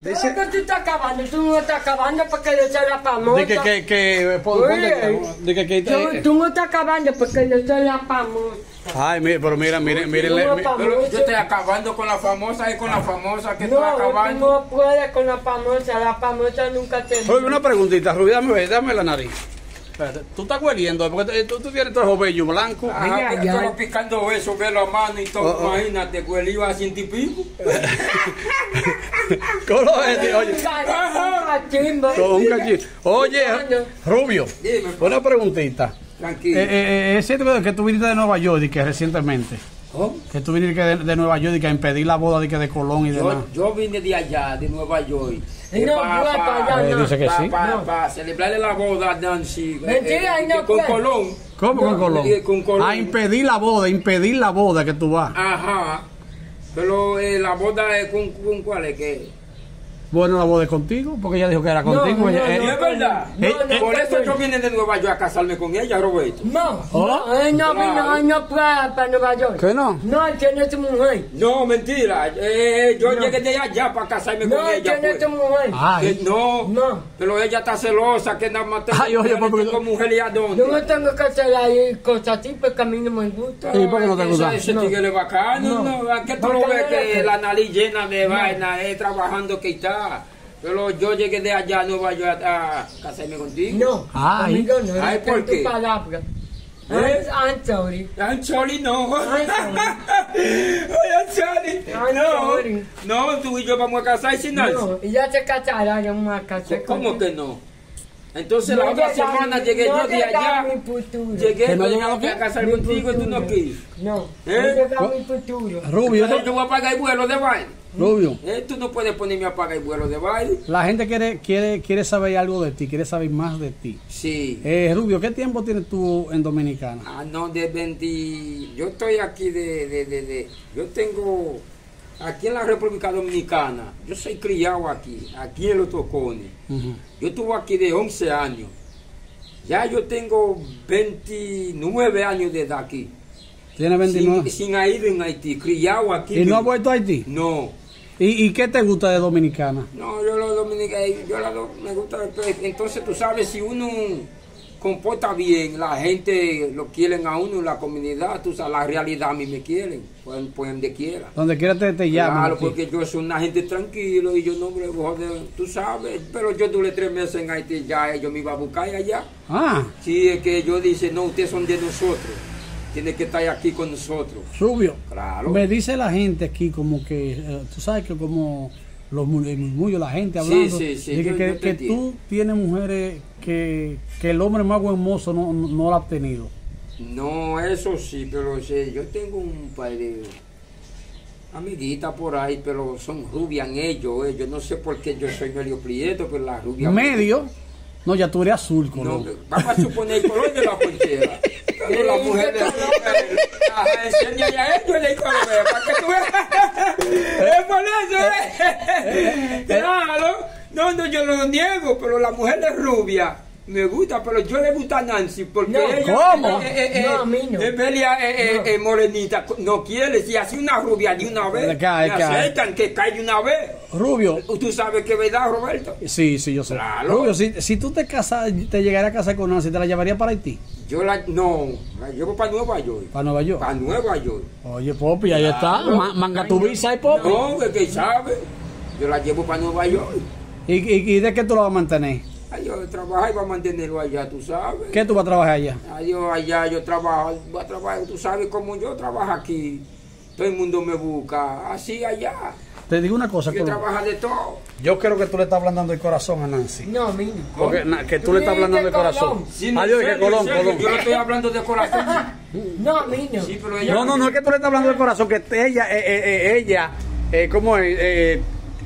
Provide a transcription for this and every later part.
Dice que tú estás acabando, tú no estás acabando porque yo soy la famosa. De que Tú no estás acabando porque yo soy la famosa. Ay, pero mire. Pero yo estoy acabando con la famosa y con la famosa que estoy No, acabando. tú no puedes con la famosa nunca te... Oye, una preguntita, Rubí, dame la nariz. Espérate, tú estás hueliendo, porque tú tienes todo el vello blanco. Ajá, porque estaba picando eso, ve la mano y todo, imagínate, huele iba a 100 y pico. ¿Cómo es? Oye, con un cachimbo. Oye, Rubio, Dime, una preguntita. tranquilo. Es cierto que tú viniste de Nueva York y que recientemente, ¿Cómo? que tú viniste de Nueva York y que a impedir la boda de Colón y demás. Yo vine de allá, de Nueva York. No, para allá, no. Dice que sí. Para celebrarle la boda a Nancy. Mentira, no con puede. Colón. ¿Cómo con Colón? Con Colón. A impedir la boda que tú vas. Ajá. Pero la boda es con ¿cuál es que? Bueno, la boda es contigo, porque ella dijo que era contigo. ¿Y es verdad? Por eso yo vine de Nueva York a casarme con ella, Roberto. No, él no fue para Nueva York. ¿Qué no? No, él tiene su mujer. No, mentira. Yo llegué de allá para casarme No, con él ella. tiene Pues. su mujer. Ay. No. Pero ella está celosa, que nada más Ay, oye, porque- con mujer y a dónde. Yo no tengo que hacer ahí cosas así porque a mí no me gusta. ¿Y por qué no te gusta? Ese tigre es bacano, ¿no? ¿A qué tú lo ves que la nariz llena de vaina, trabajando que está? Pero yo llegué de allá a Nueva York a casarme contigo. No, Ay. amigo, no. Ay, ¿por qué? Tu palabra. I'm sorry. I'm sorry, no. I'm sorry. I'm sorry. I'm sorry. No, tú y yo vamos a casar sin nada. No, y ya se casará, yo me voy a casar. ¿Cómo que no? Entonces la otra semana llegué yo de allá. Llegué ¿Que no ha yo llegado a casar contigo y tú no quieres. No, ¿Eh? no llega mi futuro. Rubio, Entonces yo voy a pagar el vuelo de baile. Rubio, Tú no puedes ponerme a pagar el vuelo de baile. la gente quiere saber algo de ti, quiere saber más de ti. Sí. Rubio, ¿qué tiempo tienes tú en Dominicana? Ah, no, de 20. Yo estoy aquí yo tengo. Aquí en la República Dominicana. Yo soy criado aquí en Los Tocones. Ujú. Yo estuve aquí de 11 años. Ya yo tengo 29 años de edad aquí. ¿Tienes 29? Sin ir en Haití, criado aquí. ¿Y no has vuelto a Haití? No. ¿Y qué te gusta de Dominicana? No, yo los dominicanos, me gusta. Entonces tú sabes, si uno comporta bien, la gente lo quieren a uno, la comunidad, tú sabes, la realidad a mí me quieren, pues donde quiera. Donde quiera te llaman. Claro, aquí. porque yo soy una gente tranquilo y yo no me joder, tú sabes, pero yo duré 3 meses en Haití, ya ellos me iban a buscar allá. Ah, Sí, es que yo dice, no, ustedes son de nosotros, tienen que estar aquí con nosotros. Rubio. Claro. Me dice la gente aquí como que, tú sabes que como los murmullos, la gente hablando, Sí, de yo te que tú tienes mujeres que el hombre más buen mozo no la ha obtenido. No, eso sí, pero sí, yo tengo un par de amiguitas por ahí, pero son rubias en ellos. Yo no sé por qué yo soy medio prieto, pero las rubias... Medio, no, ya tú eres azul, No, color. vamos a suponer el color de la ponchera. Pero la mujer de enseña ya esto en el color, para que tú veas. Es por eso, Claro. No, yo no lo niego, pero la mujer es rubia. Me gusta, pero yo le gusta a Nancy porque No, ella ¿cómo? No, a mí no. es Belia, morenita, no quiere, si así una rubia de una vez, Cae. me aceptan que cae de una vez. Rubio, Tú sabes que es verdad, Roberto. sí, yo sé. Claro. Rubio, si tú te llegaras a casar con Nancy, ¿te la llevarías para Haití? Yo la llevo para Nueva York. Para Nueva York. Para Nueva York. Oye, Popi, ahí está. Manga tu visa y Popi. No, que sabe. Yo la llevo para Nueva York. ¿Y de qué tú la vas a mantener? Yo trabajo y voy a mantenerlo allá, tú sabes. ¿Qué tú vas a trabajar allá? Yo trabajo, voy a trabajar, tú sabes cómo yo trabajo aquí. Todo el mundo me busca, así allá. Te digo una cosa, Yo Colón. trabajo de todo. Yo creo que tú le estás hablando del corazón a Nancy. No, a mí no. Porque que tú le estás hablando del corazón. Sí, no, Adiós, en que serio, Colón, en serio, Colón. Yo no estoy hablando de corazón. No, a mí no. Sí, pero ella... No es que tú le estás hablando del corazón, que ella, ¿cómo es?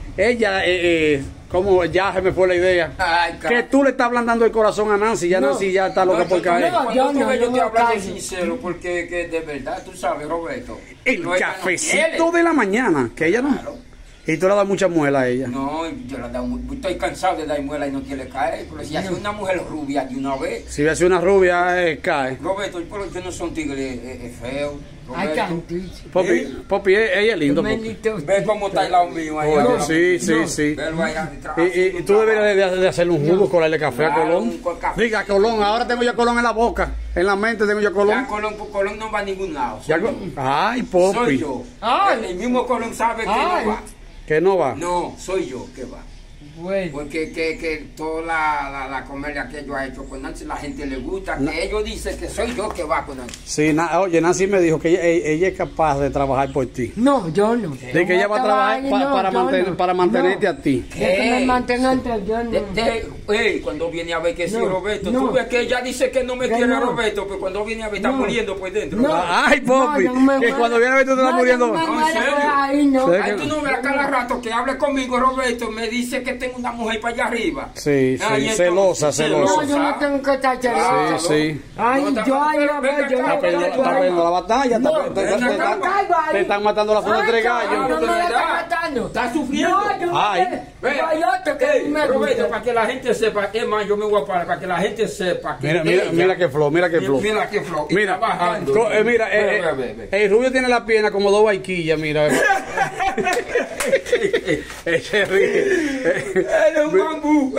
Como ya se me fue la idea. Ay, Que tú le estás hablando del corazón a Nancy, ya Nancy ya está loca por caer. no. Yo yo estoy no hablando callo. sincero, porque que de verdad, tú sabes, Roberto. El no, ella no cafecito quiere. de la mañana, que ella no. Claro. Y tú le das mucha muela a ella. No, yo la doy estoy cansado de dar muela y no quiere caer. Pero si hace una mujer rubia de una vez. Si hace una rubia, cae. Roberto, yo no soy un tigre feo. Ay, Roberto. canticho. Popi, ella es lindo. Popi. Bendito. ¿Ves cómo está el lado mío ahí? Oh, sí. Velo allá detrás. Y tú deberías de hacerle un jugo, colarle café a Claro, Colón. un café. Diga, Colón, ahora tengo ya Colón en la boca. En la mente tengo ya Colón. Ya Colón no va a ningún lado. Ya Ay, Popi. Soy yo. Ay. El mismo Colón sabe que Ay. no va. Que no va. No, soy yo que va. Bueno. Porque que toda la comedia que yo he hecho con Nancy, la gente le gusta, que ellos dicen que soy yo que va con Nancy. Sí, oye, Nancy me dijo que ella es capaz de trabajar por ti. No, yo no. De que ella va a trabajar para mantenerte a ti. Que me mantengan entre yo no. Cuando viene a ver que sí, No, Roberto, no. tú ves que ella dice que no me Que quiere no. Roberto, pero cuando viene a ver está No. muriendo por dentro. No. Ay, Popi, No, yo me que muero. cuando viene a ver tú te estás No, muriendo. yo me No, en muero serio. por ahí, no. Sí. Ay, tú no ves a cada rato que hable conmigo, Roberto, me dice que tengo una mujer para allá arriba. Sí, Ay, sí, entonces, celosa. No, yo no tengo que estar celosa. Sí, sí. Ay, No, yo ahí pero no venga veo, yo acá, no Está perdiendo la batalla. Te están matando la flor entre gallos. No me la está matando. ¿Estás sufriendo? No, yo Ay. Ve, hay otro que ey, me Roberto, gusta. para que la gente sepa, es más, yo me voy a parar, para que la gente sepa que Mira qué flow, mira qué flow. Mira qué flow. Y Mira, trabajando. ve. El rubio tiene la pierna como dos vaquillas, mira. Se ríe. Eres un bambú.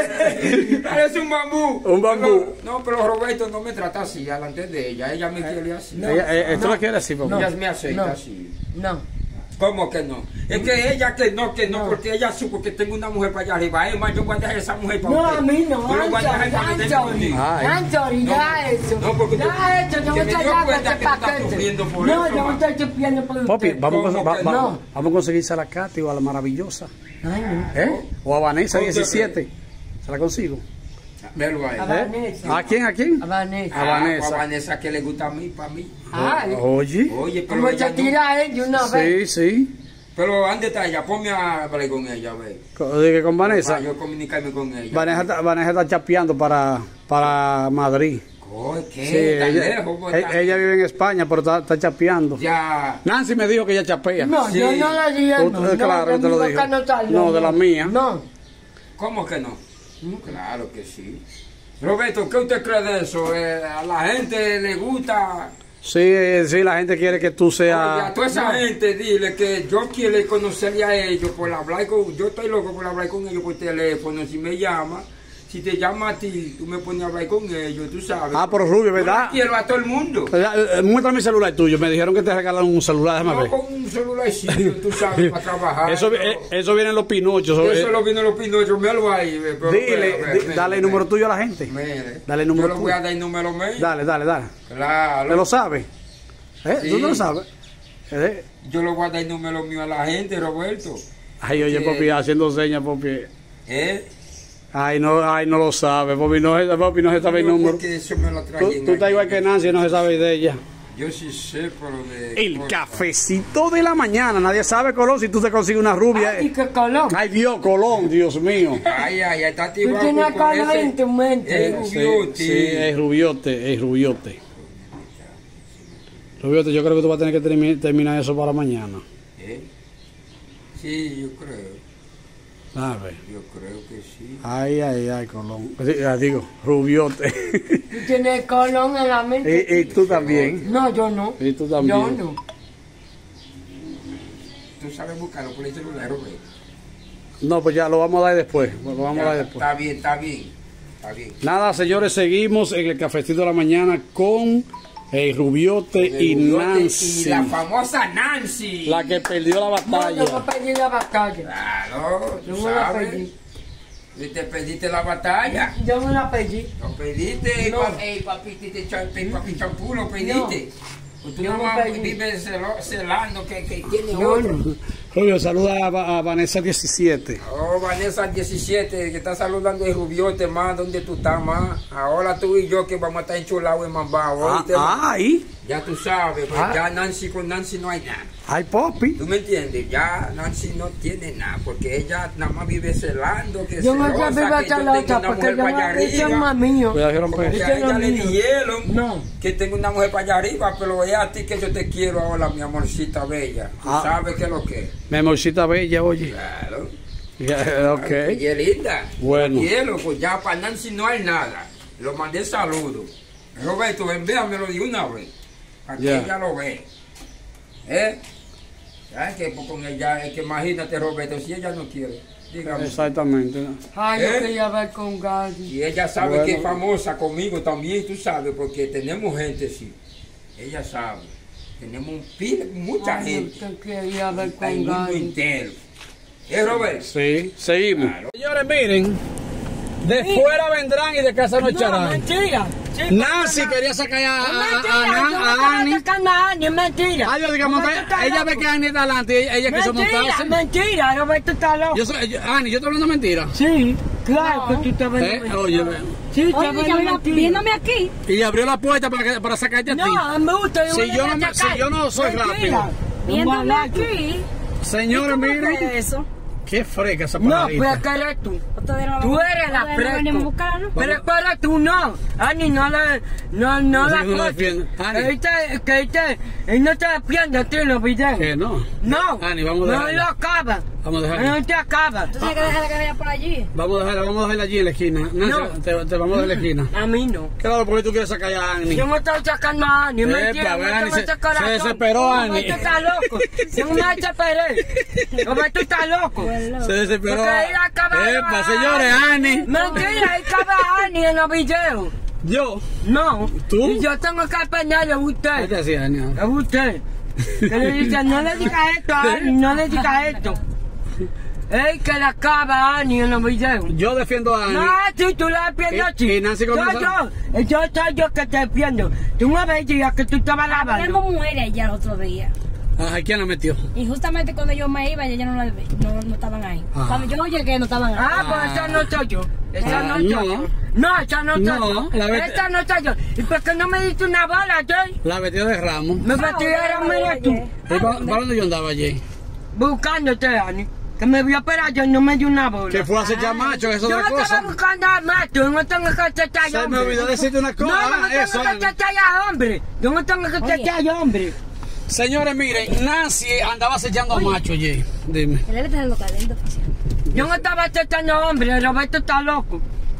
Eres un bambú. Un bambú. No, pero Roberto no me trata así, delante de ella. Ella me quiere así. Esto lo quiere así, papá. Ella me aceita No. así. No. ¿Cómo que no? Es que ella que no, porque ella supo que tengo una mujer para allá arriba. Es más, yo voy a dejar esa mujer para No, usted. a mí no, Yo lo voy a dejar para que Anthony, esté contigo. Ay. Anthony, ya eso. No, porque Ya eso, yo que voy me a dio echar cuenta ese que tú estás paquete. sufriendo por No, eso, yo no ma. estoy sufriendo por usted. Popi, vamos ¿Cómo que no? a conseguirse a la Katy o a la Maravillosa. Ay, no. ¿Eh? O a Vanessa ¿Cómo te 17. ¿Se la consigo? Velo ahí. A Vanessa. ¿A quién? ¿A quién? A Vanessa. A Vanessa. A Vanessa que le gusta a mí, para mí. Ay, Oye. Oye, pero como ella se no. tira a él de una vez. Sí. Pero ¿dónde está ella? Ponme a hablar con ella, ve. Dije con Vanessa. Para yo comunicarme con ella. Vanessa está chapeando para Madrid. Coy, ¿qué? Sí, ¿Tan ella, lejos? Pues, está- ella vive en España, pero está chapeando. Ya. Nancy me dijo que ella chapea. No, Sí. yo no la dije. Usted, claro, de yo te mi lo boca dijo. no salió, No, de la mía. No. ¿Cómo que no? Claro que sí. Roberto, ¿qué usted cree de eso? A la gente le gusta. Sí, la gente quiere que tú Oye, seas... a toda esa gente, dile que yo quiero conocerle a ellos por hablar con. Yo estoy loco por hablar con ellos por teléfono. Si me llama, si te llama a ti, tú me pones a hablar con ellos, tú sabes. Ah, pero Rubio, Yo ¿verdad? la quiero a todo el mundo. Muestra mi celular tuyo. Me dijeron que te regalaron un celular, déjame No ver. con un celularcito, tú sabes, para trabajar. Eso viene en los pinochos. Eso lo vino los pinochos, míralo ahí. Pero, Dale el número tuyo a la gente. Mire, Dale el número yo le voy a tuyo. dar el número mío. Dale. Claro. ¿Te lo sabes? Sí. ¿Tú no lo sabes? Yo le voy a dar el número mío a la gente, Roberto. Ay, oye, Sí. papi, haciendo señas, papi. ¿Eh? Ay, no lo sabe, papi, no se sabe el número. Porque eso me lo Tú traen estás aquí. igual que Nancy, no se sabe de ella. Yo sí sé, pero de... El cafecito de la mañana, nadie sabe, Colón, si tú te consigues una rubia. Ay, qué colón. Ay, Dios, Colón, Dios mío. Ay, está Tú tienes colón en tu mente. Sí, es rubiote. Rubiote, yo creo que tú vas a tener que terminar eso para mañana. Sí, yo creo. A ver. Yo creo que sí. Ay, Colón. Sí, ya digo, rubiote. Tú tienes colón en la mente. Y tú también. No, yo no. Y tú también. Yo no. Tú sabes buscarlo por el celular, Roberto. No, pues ya lo vamos a dar después. Lo vamos a dar después. Está bien. Nada, señores, seguimos en el cafecito de la mañana con el Rubiote y Nancy. Y la famosa Nancy. La que perdió la No, batalla. yo me perdí la batalla. Claro, Yo tú me la sabes. perdí. Y te perdiste la batalla. Yo me la perdí. Lo pediste, No. papi champú, lo pediste. Tú Yo no me pedí. vives celando que tiene No, otro. no. Rubio, saluda a Vanessa 17. Oh, Vanessa 17, que está saludando el Rubiote más, ¿dónde tú estás más? Ahora tú y yo que vamos a estar enchulados en Mambao, ¿oíste? Ay, Ya tú sabes, pues Ah. ya Nancy con Nancy no hay nada. ay, papi. ¿Tú me entiendes? Ya Nancy no tiene nada, porque ella nada más vive celando, que Yo me celosa, voy a que yo echar la tengo otra una porque mujer yo para allá me hice arriba. más mío. Cuidado, que rompe. Porque Ese a ella no le es mío. dijeron No. que tengo una mujer para allá arriba, pero es a ti que yo te quiero ahora, mi amorcita bella. Tú Ah. sabes que es lo que es. Mi amorcita bella, oye. Claro. Ok. Ella es linda. Bueno. Hielo, pues ya para Nancy no hay nada. Lo mandé saludos. Roberto, envíamelo de una vez. Para que Ya. ella lo vea. ¿Sabes qué? Pues con ella, es que imagínate, Roberto, si ella no quiere. Dígame. Exactamente. Ay, yo ¿Eh? quería ver con Gaby. Y ella sabe Bueno. que es famosa conmigo también, tú sabes, porque tenemos gente, sí. Ella sabe. Tenemos mucha Ay, gente. yo quería ver En el con mundo Gaby. entero. Robert? Sí, seguimos. Claro. Señores, miren. De fuera vendrán y de casa no No, echarán. mentira. Sí, Nancy porque- quería sacar Es a mentira, yo no Ani. estaba sacando a Ani, es mentira. Ay, yo digo, Roberto monta- está ella ve loco. que Ani está adelante y ella quiso Mentira, montarse. mentira, Roberto está loco. Ani, yo estoy hablando mentira. Sí, claro que tú estás viendo. Oye, Sí, estás Oye, viendo mentira. viéndome aquí. y abrió la puerta para sacarte a ti. No, me gusta. Si yo no soy rápido. Viéndome aquí. Señores, ¿Cómo miren. fue eso? Qué freca esa No, pajarita. pues que eres tú. Ustedes no Tú eres la ustedes no venimos a fresco. buscarlo. Pero espera, tú no. Ani, no la... No la sí, no la coches. defiende. Ani. Él no te defiende a ti en los videos. Que no. No. Ani, vamos a No dejarla. lo acaba. Vamos a dejarla. No te acaba. Tú tienes que dejar que vaya por allí. Vamos a dejarla allí en la esquina. Nancy, No. te vamos a dar la esquina. A mí no. Claro, porque tú quieres sacar a Ani. Yo me estoy sacando a Ani. Epa, Mentira, ve, no Ani, te metes corazón. se desesperó, Ani. Roberto está loco. Yo me desesperé. Roberto está loco. Se desesperó. Porque él acaba de- Epa, señores, Ani. Mentira, él acaba a Ani en los videos. Yo. No. ¿Tú? Y yo tengo que pelearle a ¿Qué usted. te hacía, Ani? A usted. Que le dice, no le diga esto a Ani, no le diga esto. Él que le acaba a Ani en los videos. Yo defiendo a Ani. No, si tú la defiendes, ¿Y sí. Nancy cómo Yo soy yo que te defiendo. Tú me veías que tú estabas Habíamos lavando. mujeres allá el otro día. Ajá, ¿quién la metió? Y justamente cuando yo me iba, ellas no estaban ahí. Ah. Cuando yo llegué, no estaban ahí. Ah, pues esa no soy yo. Esa no soy no. yo. No, esa no soy No, yo. la vete- Esa no soy yo. ¿Y por qué no me diste una bola, Jay? La metió de Ramos. Me metieron, mira tú. ¿Y para dónde yo andaba allí? Buscándote, Ani. Que me vio para allá y no me dio una bola. Que fue a acechar macho, eso Yo es no otra estaba cosa. buscando a macho, yo no tengo que acechar Se me hombre. olvidó decirte una cosa. No, no eso, tengo que Ani. acechar a hombre. Yo no tengo que acechar a hombre. Señores, miren, Nancy andaba acechando macho allí. Dime. Él debe tener lo caliente, oficial. Yo no estaba acechando a hombre, Roberto está loco.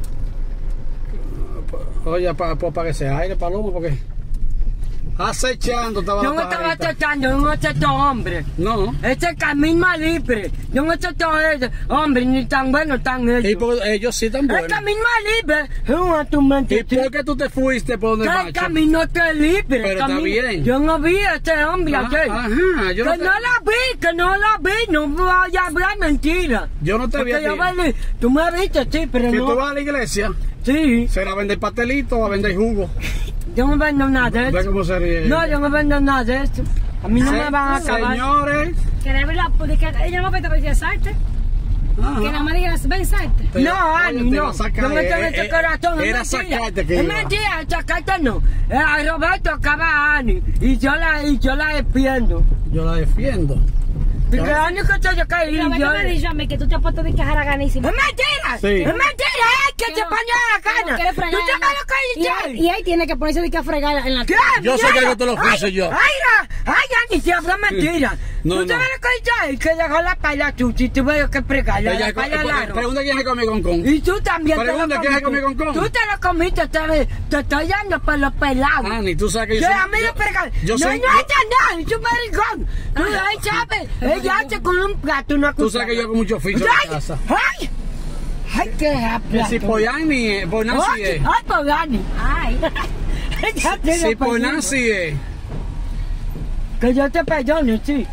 Oye, para que se aire, Paloma, porque acechando estaba Yo la no estaba pajarita. acechando, yo no acecho hombre. No. Ese camino es libre. Yo no acecho ese hombre, ni tan bueno tan Y hecho. porque ellos sí están El buenos. camino es libre. Es tu mente. ¿Y por qué tú te fuiste por donde Que el macho? camino está libre. Pero está camino- bien. Yo no vi a ese hombre ayer. Ajá, yo Que no te, no la vi, que no la vi. No voy a hablar mentira. yo no te vi a Porque ti. yo vale, tú me viste, sí, pero Que tú no. vas a la iglesia, Sí, ¿será a vender pastelito o a vender jugo? yo no vendo nada de Ve eso. cómo se ríe. No, yo no vendo nada de eso. A mí no me van a acabar. Señores. Que debe la. Que ella no me te decía salte. Ajá. Que nada más diga, ven, salte. Te- No, oye, Ani, te no. va a sacar, Yo no tengo ese corazón. Era es mentira. sacarte que Es iba. mentira, sacarte no. A Roberto acaba a Ani. Y yo la defiendo. Yo la defiendo. Porque Ani que estoy yo caí. Pero yo... me dicho a mí que tú te has puesto de quejar a ganísima. ¡Es mentira! Sí. ¡Es mentira! ¡Es que se pone a la cana! ¿Tú te vas a caer? Y ahí tiene que ponerse de que a fregar en la ¿Qué? Yo sé Mira. que yo te lo puse Ay, yo. ¡Ay, Ani, te habla mentira! No, ¿Tú no. sabes lo que hice? Que dejó la pala sucia y tuve que fregarla. Ella- La pala larga. Pregunta quién se comió con con. Y tú también Pregunta, ¿quién se comió con con? Tú te lo comiste, te estoy dando por los pelados. Ani, tú sabes que Yo soy- a mí lo fregan. yo No, soy- no hace nada, es un maricón. Tú ahí sabes, ella hace con un plato una Tú sabes que yo hago mucho oficio en ¡Ay! la casa. ¡Ay! ¡Ay, qué Que si plato! por Ani, por Nancy ¡Ay, es. ay, por Dani! Ay. Ella tiene Si por perdón. Nancy es. Que yo te perdone, sí.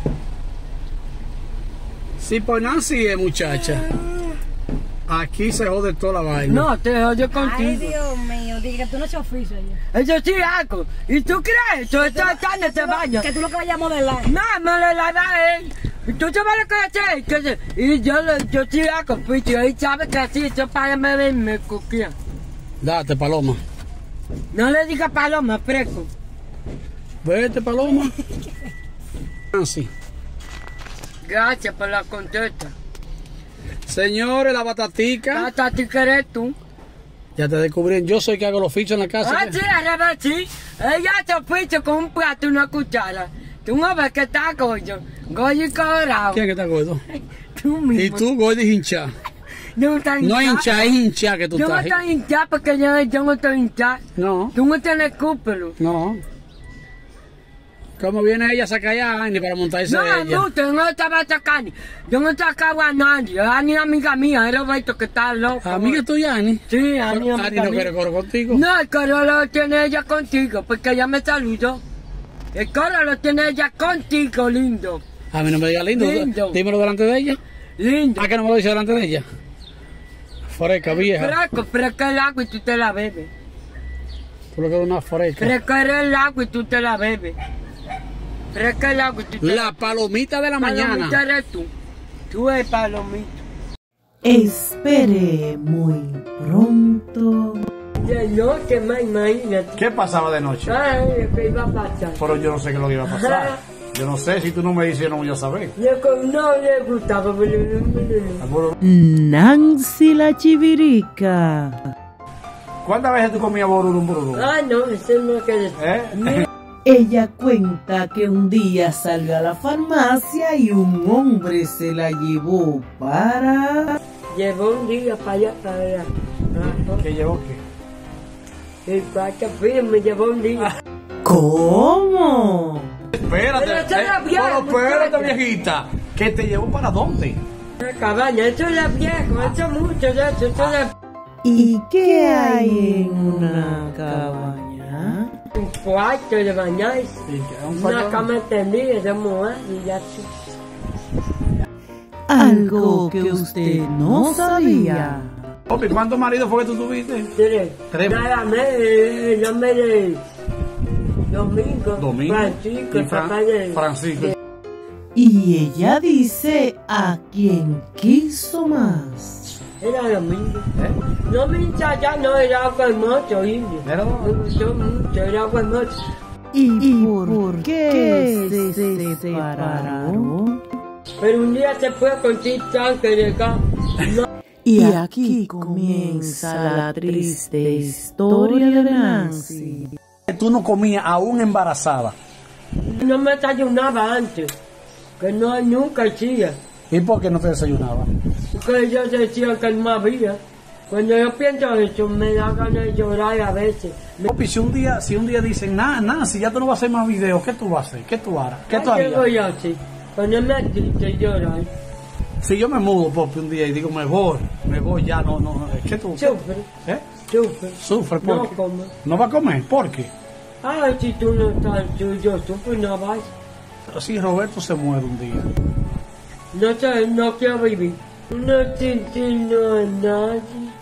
Si por Nancy es, muchacha. Aquí se jode toda la vaina. No, te odio Ay, contigo. Dios mío. Diga que tú no se oficio ella. Eso sí hago. ¿Y tú crees? Tú estás en este baño. Que tú lo que vayas a modelar. No, me lo lava él. ¿Y tú sabes lo que hace? Y yo sí hago, pues, y él sabe que así, eso para me coquea. Date, Paloma. No le digas paloma, fresco. Vete, Paloma. Nancy. Gracias por la contesta. Señores, la batatica. Hasta ti que eres tú. Ya te descubrí. Yo soy que hago los oficios en la casa. Ah, sí, al revés, sí. Ella se oficio con un plato y una cuchara. Tú no ves que está coño. Gordo y colorado. ¿Quién es que está gordo? Tú mismo. Y tú, gordo y hincha. Yo no estoy No hinchada. hincha, es hincha que tú Yo no estás. estoy hinchada porque yo no estoy hinchada. No, Tú no tienes cúpelo. no. ¿Cómo viene ella a sacar a Ani para montarse No, ella? no, yo no estaba sacando. Yo no sacaba a nadie. Ani es amiga mía, era Roberto que está loco. ¿Amiga tuya, Ani? Sí, Ani es Ani amiga no mía. quiere coro contigo. No, el coro lo tiene ella contigo, porque ella me saludó. El coro lo tiene ella contigo, lindo. A mí no me digas lindo. Lindo. Dímelo delante de ella. Lindo. ¿A qué no me lo dice delante de ella? Foreca, vieja. Fresco el agua y tú te la bebes. Tú lo que eres una foreca. Fresco el agua y tú te la bebes. Fresco el agua y tú te la La palomita de la mañana. Palomita eres tú. Tú eres palomita. Espere muy pronto. De noche, más imagínate. ¿Qué pasaba de noche? Ay, ¿qué iba a pasar? Pero yo no sé qué es lo que iba a pasar. Yo no sé, si tú no me dices, yo no voy a saber. No le gustaba. Nancy la Chivirica. ¿Cuántas veces tú comías borurum? Ah, no, eso no quiere decir. ¿Eh? Ella cuenta que un día salió a la farmacia y un hombre se la llevó para... Llevó un día para allá, para allá. ¿Qué llevó qué? Y para que me llevó un día. ¿Cómo? Espérate, Pero eso era viejo, pero espérate, muchacho. viejita. ¿Que te llevó para dónde? La cabaña, eso es viejo, eso es mucho de eso es ¿Y qué hay en una cabaña? un cuarto de bañarse, una cama tendida de mujer y ya sí. Algo que usted no sabía. Papi, ¿cuántos maridos fue que tú tuviste? Tres. Nada más, el nombre de Domingo, Francisco, y papá de... Francisco. Y ella dice a quien quiso más. Era Domingo. No me hinchaba, no era agua hermoso, indio. ¿Era? Me gustó mucho, era agua hermoso. ¿Y por qué se separaron? Pero un día se fue con Titán que llegó. No, Y aquí comienza la triste historia de Nancy. Tú no comías aún embarazada. no me desayunaba antes, que no nunca hacía. ¿Y por qué no te desayunaba? Porque ellos decían que no había. Cuando yo pienso eso, me da ganas de llorar a veces. Papi, si un día dicen, nada, si ya tú no vas a hacer más videos, ¿qué tú vas a hacer? ¿Qué tú harás? ¿Qué tú ¿Qué voy harías? a hacer? Ponerme triste y llorar. Si yo me mudo, papi, un día y digo, me voy ya, no, ¿qué tú? Sufre, ¿Eh? sufre. Sufre, ¿por No qué? come. ¿No va a comer? ¿Por qué? Ay, si tú no estás, yo sufro, no vas. Si Roberto se muere un día. No sé, no quiero vivir. No entiendo a nadie.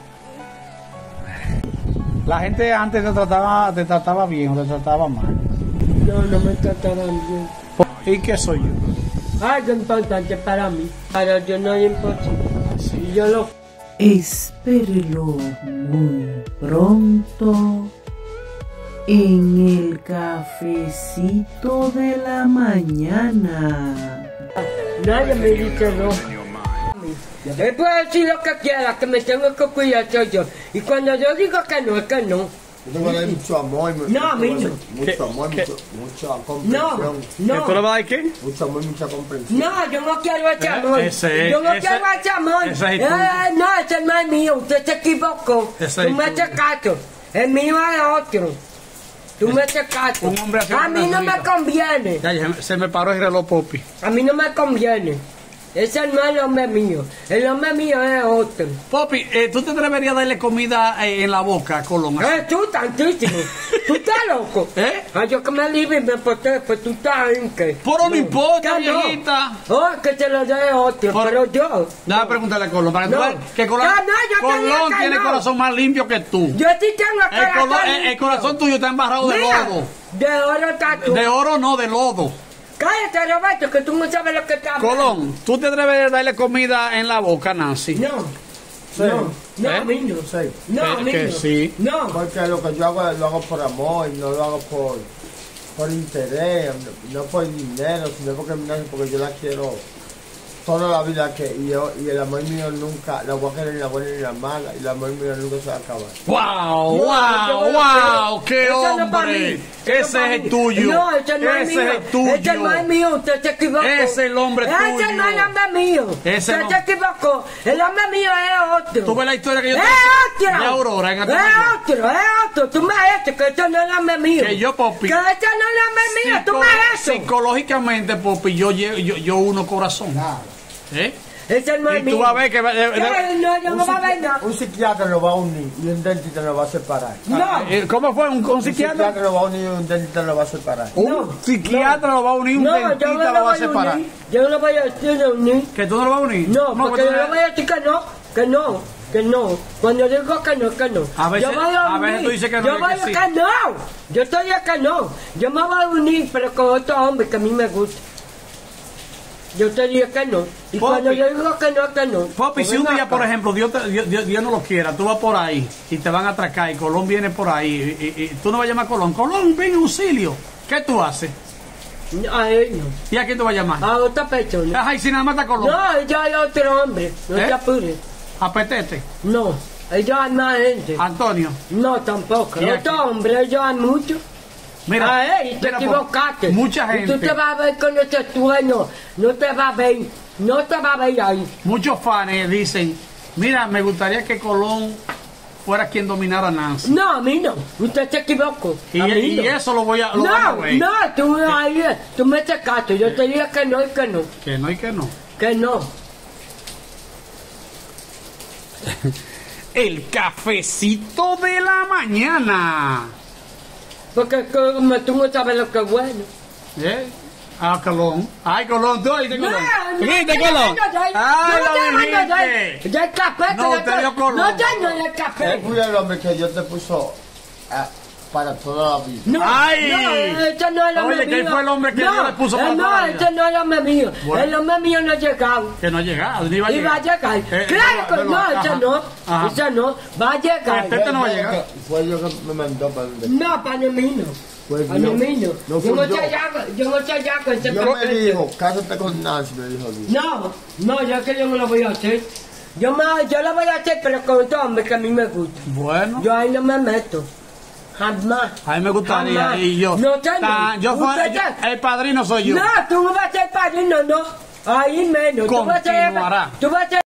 La gente antes te trataba bien o te trataba mal. No me trataban bien. ¿Y qué soy yo? Algo importante para mí. Para yo no es imposible. Y yo lo... Espérelo muy pronto en el cafecito de la mañana. Nadie me dice no. Él puede decir lo que quiera, que me tengo que cuidar soy yo. Y cuando yo digo que no, es que no. Yo tengo que darle mucho amor. No, a mí no. Mucho amor, mucha comprensión. No, ¿Tú le vas a dar qué? Mucho amor, mucha comprensión. no, yo no quiero ese amor. Ese es, yo no ese- quiero ese amor. ese es tú. No, ese no es mío. Usted se equivocó. Ese Tú es me tú. haces caso. El mío es otro. Tú me haces caso. un hombre así A mí no me comprensivo. conviene. Ya, se me paró el reloj, Popi. A mí no me conviene. Ese no es el hombre mío. El hombre mío es otro. Popi, ¿tú te atreverías a darle comida en la boca a Colón? Tú tantísimo. Tú estás loco. ¿Eh? Ay, yo que me libre y me porté, pues tú estás en que. Pero no importa, Que no. viejita. Oh, que se lo dé otro, pero yo. Déjame preguntarle a Colón, para que tú No. veas que Colón, No, yo te digo Colón que tiene no. corazón más limpio que tú. Yo sí tengo El corazón tuyo está embarrado de Mira, lodo. de oro está tú. De oro no, de lodo. Cállate, Roberto, que tú no sabes lo que está hablando. Colón, ¿tú te atreves a darle comida en la boca, Nancy? No. No, ¿Eh? a mí no. Sí. No, a mí Que no. sí. No. Porque lo que yo hago lo hago por amor, no lo hago por interés, no por dinero, sino porque yo la quiero toda la vida que y el amor mío nunca, la voy a querer ni la buena ni la mala, y el amor mío nunca se va a acabar. ¡Wow! No, ¡Wow! ¡Wow! ¡Qué Ese no es para hombre! mí. Ese es el tuyo. No, ese no es mío. Ese es el tuyo. Ese no es mío, usted se equivocó. Ese es el hombre tuyo. Ese no es el hombre mío. Ese Usted no- se equivocó. El hombre mío es otro. ¿Tú ves la historia que yo ¡Es te otro! de Aurora en ¡Es Atamayo? otro! Tú me has hecho que esto no es el hombre mío. Que yo, Popi. Que esto no es el hombre mío. Tú me has hecho. Psicológicamente, Popi, yo uno corazón. ¿Eh? Ese no es Y mío. tú vas a ver que... No, yo no voy a ver nada. Un psiquiatra lo va a unir y un dentista lo va a separar. No. ¿Cómo fue? ¿Un Un psiquiatra? psiquiatra lo va a unir y un dentista lo va a separar. Un psiquiatra lo va a unir, un No, yo dentista no lo lo va a voy a separar. unir. Yo no lo voy a unir. ¿Que tú no lo vas a unir? No, porque pues yo le voy a decir que no. Cuando digo que no. A veces- Yo voy a veces unir. tú dices que no, Yo y voy que a sí. que no. Yo estoy a que no. Yo me voy a unir, pero con otro hombre que a mí me gusta. Yo te digo que no. Y Popi. cuando yo digo que no. Popi, Pues si un ven día, acá. por ejemplo, Dios no lo quiera, tú vas por ahí y te van a atracar y Colón viene por ahí y tú no vas a llamar a Colón. Colón, ven auxilio. ¿Qué tú haces? A él no. ¿Y a quién tú vas a llamar? A otra persona. Ajá, y si nada más está Colón. No, ella hay otro hombre. No ¿Eh? te apures. A Petete, No. Ella hay más gente. Antonio. No, tampoco. ¿Y a Otro quién? hombre, ellos hay muchos. Mira, A él, te mira, equivocaste. mucha Y tú gente, te vas a ver con ese sueño. No te va a ver. No te va a ver ahí. muchos fans dicen, mira, me gustaría que Colón fuera quien dominara a Nancy. No, a mí no. Usted se equivocó. Y, A mí y no. eso lo voy a lo vamos a ver. No, tú ahí, tú me sacaste. Yo te dije que no y que no. Que no y que no. Que no. El cafecito de la mañana. Porque como tú no sabes lo que es bueno. ¿Eh? Ah, Colón. Ay, Colón, tú ahí Colón. ¿Viste, yo Colón? no te Ay, mando lo de ahí. dijiste. Ya el café. No, que usted dio Colón. No tengo el café. Él fue el hombre que Dios te puso para toda la vida. No, ¡Ay! no, este no es el hombre Oye, que él mío. fue el hombre que no, Dios le puso para no, toda la vida. este no es el hombre mío. Bueno. El hombre mío no ha llegado. Que no ha llegado, ni va a Y va a llegar. llegar. Claro que no, ajá, ese no. ajá. Ese no. Va a llegar. Este no va a llegar. Fue yo que me mandó para donde. No, para mí no. Pues Para yo- mí no. no Yo fui no yo. te llamo, yo no te llamo con ese Yo me papel. dijo, cásate con Nancy, me dijo Dios. No, yo que yo no lo voy a hacer. Yo lo voy a hacer, pero con otro hombre que a mí me gusta. Bueno, Yo ahí no me meto. Jamás. a mí me gustaría. Jamás. Y yo. No, señor. Yo el padrino soy yo. No, tú no vas a ser padrino, no. Ahí menos. Tú vas a ser- Continuará. Tú vas a ser